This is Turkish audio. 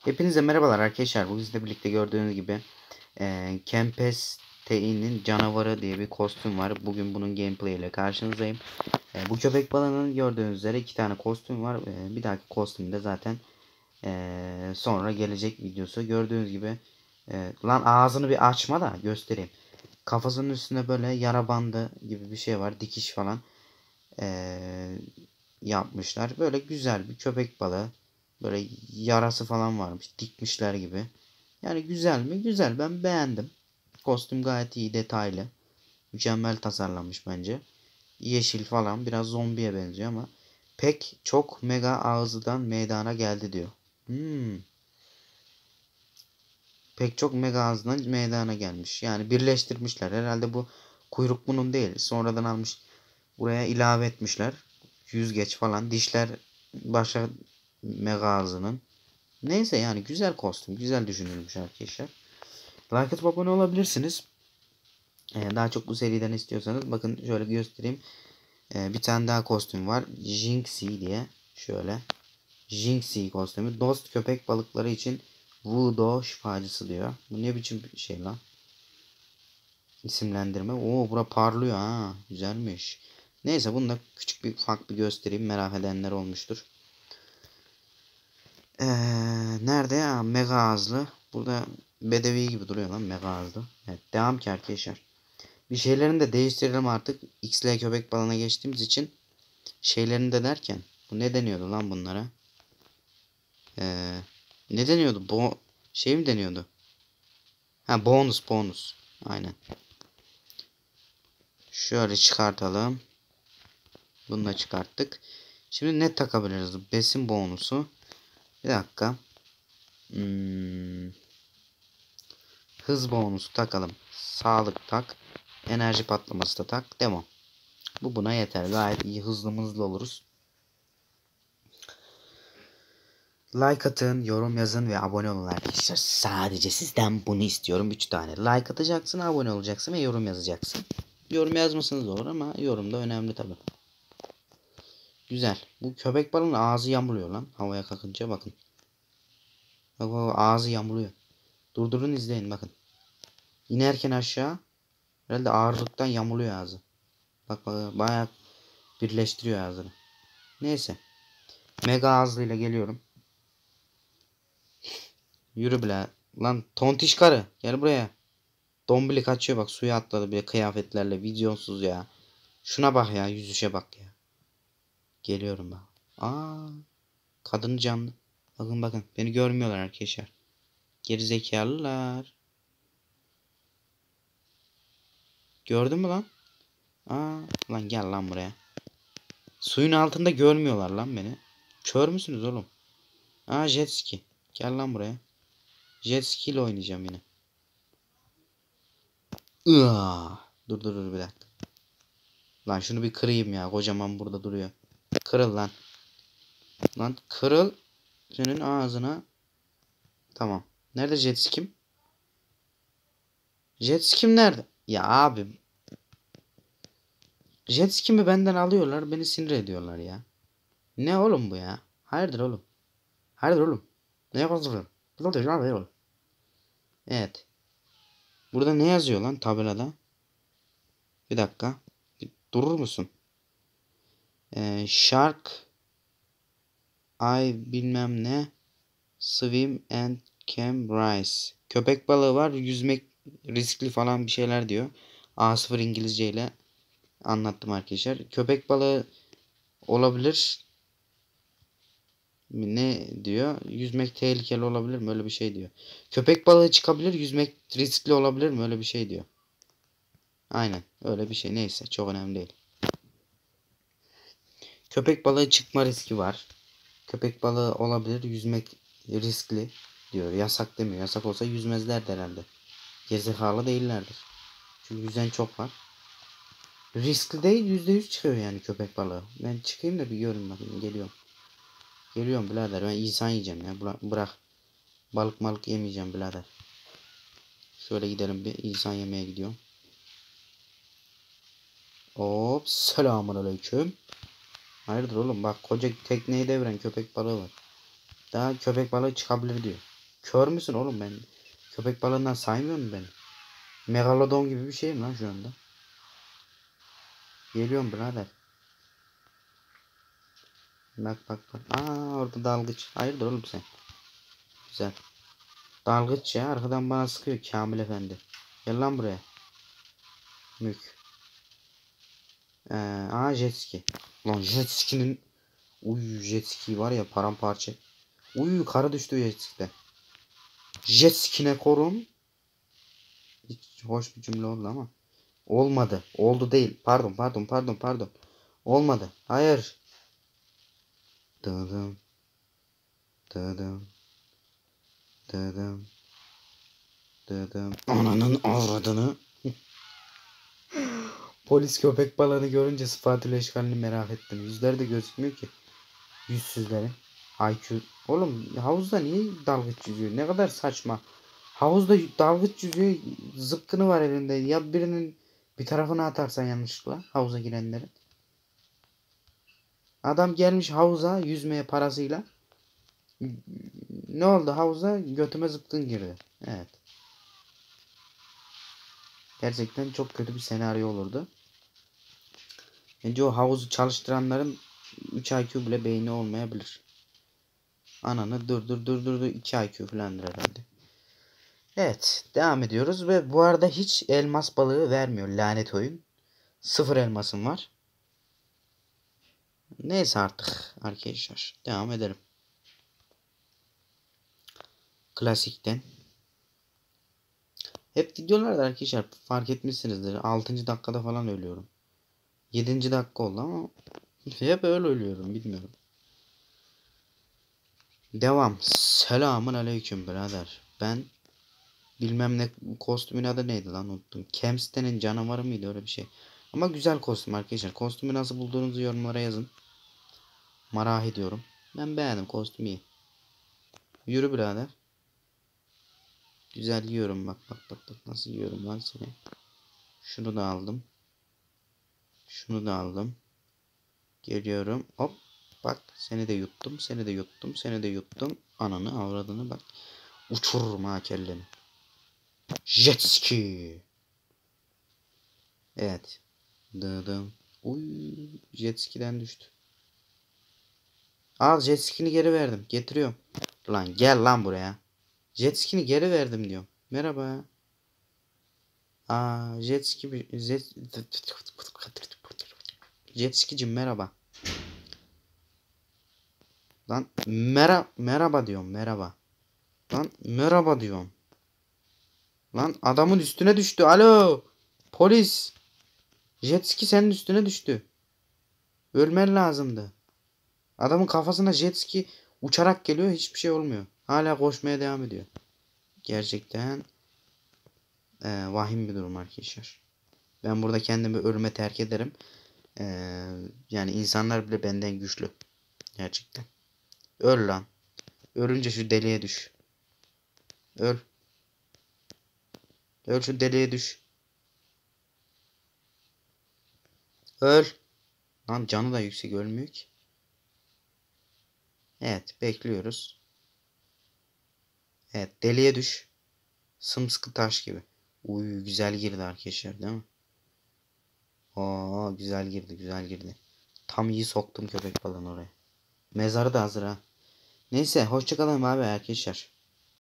Hepinize merhabalar arkadaşlar. Bugün sizle birlikte gördüğünüz gibi Kempes TI'nin canavarı diye bir kostüm var. Bugün bunun gameplay ile karşınızdayım. Bu köpek balığının gördüğünüz üzere 2 tane kostüm var. Bir dahaki kostümde zaten sonra gelecek videosu. Gördüğünüz gibi lan ağzını bir açma da göstereyim. Kafasının üstünde böyle yara bandı gibi bir şey var. Dikiş falan yapmışlar. Böyle güzel bir köpek balığı. Böyle yarası falan varmış. Dikmişler gibi. Yani güzel mi? Güzel. Ben beğendim. Kostüm gayet iyi, detaylı. Mükemmel tasarlanmış bence. Yeşil falan, biraz zombiye benziyor ama pek çok mega ağızdan meydana geldi diyor. Pek çok mega ağızdan meydana gelmiş. Yani birleştirmişler. Herhalde bu kuyruk bunun değil. Sonradan almış, buraya ilave etmişler. Yüzgeç falan. Dişler başa mega ağzının. Neyse, yani güzel kostüm. Güzel düşünülmüş arkadaşlar. Like atıp abone olabilirsiniz. Daha çok bu seriden istiyorsanız bakın şöyle göstereyim. Bir tane daha kostüm var. Jinxie diye. Şöyle. Jinxie kostümü. Dost köpek balıkları için Voodoo şifacısı diyor. Bu ne biçim bir şey lan? İsimlendirme. Oo, bura parlıyor ha. Güzelmiş. Neyse, bunu da küçük bir ufak bir göstereyim. Merak edenler olmuştur. Nerede ya? Mega ağızlı. Burada bedevi gibi duruyor lan, mega ağızlı. Evet, devam ki arkadaşlar. Bir şeylerini de değiştirelim artık. XL köpek balığına geçtiğimiz için şeylerini de derken bu ne deniyordu lan bunlara? Ne deniyordu? Şey mi deniyordu? Ha, bonus. Aynen. Şöyle çıkartalım. Bunu da çıkarttık. Şimdi ne takabiliriz? Besin bonusu. Bir dakika. Hız bonusu takalım. Sağlık tak. Enerji patlaması da tak. Demo. Bu buna yeter. Gayet iyi, hızlı oluruz. Like atın, yorum yazın ve abone olun arkadaşlar. Sadece sizden bunu istiyorum. 3 tane. Like atacaksın, abone olacaksın ve yorum yazacaksın. Yorum yazmasanız olur ama yorum da önemli tabi. Güzel. Bu köpek balığının ağzı yamuluyor lan. Havaya kalkınca bakın. Bak, ağzı yamuluyor. Durdurun, izleyin bakın. İnerken aşağı herhalde ağırlıktan yamuluyor ağzı. Bak bayağı birleştiriyor ağzını. Neyse. Mega ağzıyla geliyorum. Yürü bile. Lan tontiş karı. Gel buraya. Dombili kaçıyor, bak suya atladı bir kıyafetlerle, vizyonsuz ya. Şuna bak ya, yüzüşe bak ya. Geliyorum bak. Aa, kadın canlı. Bakın beni görmüyorlar arkadaşlar. Gerizekalılar. Gördün mü lan? Aa, lan gel lan buraya. Suyun altında görmüyorlar lan beni. Kör müsünüz oğlum? Aa, jet ski. Gel lan buraya. Jet ski ile oynayacağım yine. Dur bir dakika. Lan şunu bir kırayım ya. Kocaman burada duruyor. Kırıl lan. Lan kırıl. Senin ağzına. Tamam. Nerede jet ski'm? Jet ski'm nerede? Ya abi. Jet ski'mi benden alıyorlar. Beni sinir ediyorlar ya. Ne oğlum bu ya? Hayırdır oğlum? Hayırdır oğlum? Ne yapıyorsun? Evet. Burada ne yazıyor lan tabelada? Bir dakika. Bir durur musun? Shark I bilmem ne. Swim and can rise. Köpek balığı var. Yüzmek riskli falan bir şeyler diyor. A0 İngilizce ile anlattım arkadaşlar. Köpek balığı olabilir. Ne diyor? Yüzmek tehlikeli olabilir mi? Öyle bir şey diyor. Köpek balığı çıkabilir. Yüzmek riskli olabilir mi? Öyle bir şey diyor. Aynen. Öyle bir şey. Neyse. Çok önemli değil. Köpek balığı çıkma riski var. Köpek balığı olabilir. Yüzmek riskli diyor. Yasak demiyor. Yasak olsa yüzmezlerdi herhalde. Gerizekalı değillerdir. Çünkü yüzen çok var. Riskli değil, %100 çıkıyor yani köpek balığı. Ben çıkayım da bir görün bakayım. Geliyorum. Geliyorum birader. Ben insan yiyeceğim ya. Bırak. Balık yemeyeceğim birader. Şöyle gidelim, bir insan yemeye gidiyorum. Hop, selamun aleyküm. Hayırdır oğlum, bak koca tekneyi deviren köpek balığı var. Daha köpek balığı çıkabilir diyor. Kör müsün oğlum ben? Köpek balığından saymıyor mu beni? Megalodon gibi bir şeyim lan şu anda. Geliyorum birader. Bak bak bak. Aa orada dalgıç. Hayırdır oğlum sen? Güzel. Dalgıç ya arkadan bana sıkıyor Kamil Efendi. Gel lan buraya. Mük. Jet ski. Lan jet ski'nin. Uy jet ski var ya paramparça. Uy kara düştü jet ski'de. Jet ski'ne korun. Hiç hoş bir cümle oldu ama. Olmadı. Oldu değil. Pardon. Olmadı. Hayır. Dıdım. Dıdım. Dıdım. Dıdım. Ananın avradını. Polis köpek balığını görünce spatula eşkalini merak ettim. Yüzleri de gözükmüyor ki. Yüzsüzleri. IQ. Oğlum havuzda niye dalgıç yüzüyor? Ne kadar saçma. Havuzda dalgıç yüzüyor. Zıpkını var elinde. Ya birinin bir tarafına atarsan yanlışlıkla havuza girenlerin. Adam gelmiş havuza yüzmeye parasıyla. Ne oldu havuza? Götüme zıpkın girdi. Evet. Gerçekten çok kötü bir senaryo olurdu. Bence o havuzu çalıştıranların 3 IQ bile beyni olmayabilir. Ananı dur 2 IQ falandır herhalde. Evet devam ediyoruz ve bu arada hiç elmas balığı vermiyor lanet oyun. 0 elmasım var. Neyse artık arkadaşlar devam edelim. Klasikten. Hep videolarda arkadaşlar fark etmişsinizdir. 6. dakikada falan ölüyorum. 7. dakika oldu ama hep öyle ölüyorum bilmiyorum. Devam. Selamun aleyküm birader. Ben bilmem ne kostümün adı neydi lan unuttum. Kemps'tenin canavarı mıydı öyle bir şey. Ama güzel kostüm arkadaşlar. Kostümü nasıl bulduğunuzu yorumlara yazın. Merak ediyorum. Ben beğendim kostümü iyi. Yürü birader. Güzel yiyorum bak nasıl yiyorum lan seni. Şunu da aldım. Şunu da aldım. Geliyorum. Hop. Bak seni de yuttum. Seni de yuttum. Ananı avradını bak. Uçururum ha kelleni. Jet ski. Evet. Dıdım. Uy, jet ski'den düştü. Al jet ski'ni geri verdim. Getiriyorum. Lan gel lan buraya. Jet ski'ni geri verdim diyorum. Merhaba. Jet ski bir jet ski'cim merhaba. Lan merhaba diyorum merhaba. Lan merhaba diyorum. Lan adamın üstüne düştü. Alo. Polis. Jet ski senin üstüne düştü. Ölmen lazımdı. Adamın kafasına jet ski uçarak geliyor. Hiçbir şey olmuyor. Hala koşmaya devam ediyor. Gerçekten vahim bir durum arkadaşlar. Ben burada kendimi ölüme terk ederim. E, Yani insanlar bile benden güçlü. Gerçekten. Öl lan. Ölünce şu deliğe düş. Öl. Öl şu deliğe düş. Öl. Lan canı da yüksek ölmüyor ki. Evet bekliyoruz. Evet deliğe düş. Sımsıkı taş gibi. Uy güzel girdi arkadaşlar değil mi? Oo güzel girdi. Tam iyi soktum köpek balığını oraya. Mezarı da hazır ha. Neyse hoşçakalın abi arkadaşlar.